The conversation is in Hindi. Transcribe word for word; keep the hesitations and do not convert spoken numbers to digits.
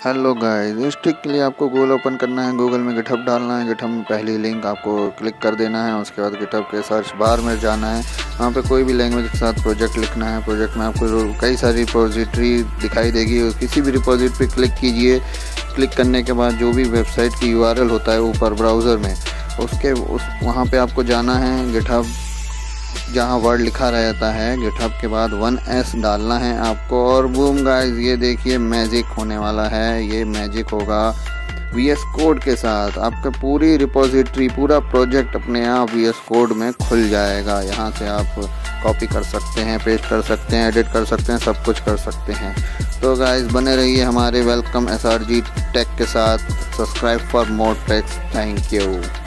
हेलो गाइस, इस ट्रिक के लिए आपको गूगल ओपन करना है, गूगल में गिटहब डालना है। गिटहब में पहली लिंक आपको क्लिक कर देना है। उसके बाद गिटहब के सर्च बार में जाना है, वहाँ पे कोई भी लैंग्वेज के साथ प्रोजेक्ट लिखना है। प्रोजेक्ट में आपको कई सारी रिपोजिटरी दिखाई देगी, किसी भी रिपोजिटरी पे क्लिक कीजिए। क्लिक करने के बाद जो भी वेबसाइट की यूआरएल होता है ऊपर ब्राउज़र में, उसके उस वहाँ पर आपको जाना है। गिटहब जहाँ वर्ड लिखा रहता है, गिटहब के बाद वन एस डालना है आपको, और बूम गाइस, ये देखिए मैजिक होने वाला है। ये मैजिक होगा वीएस कोड के साथ। आपका पूरी रिपोजिटरी, पूरा प्रोजेक्ट अपने आप वीएस कोड में खुल जाएगा। यहाँ से आप कॉपी कर सकते हैं, पेस्ट कर सकते हैं, एडिट कर सकते हैं, सब कुछ कर सकते हैं। तो गाइस बने रहिए हमारे वेलकम एसआरजी टेक के साथ। Subscribe for more tricks. Thank you.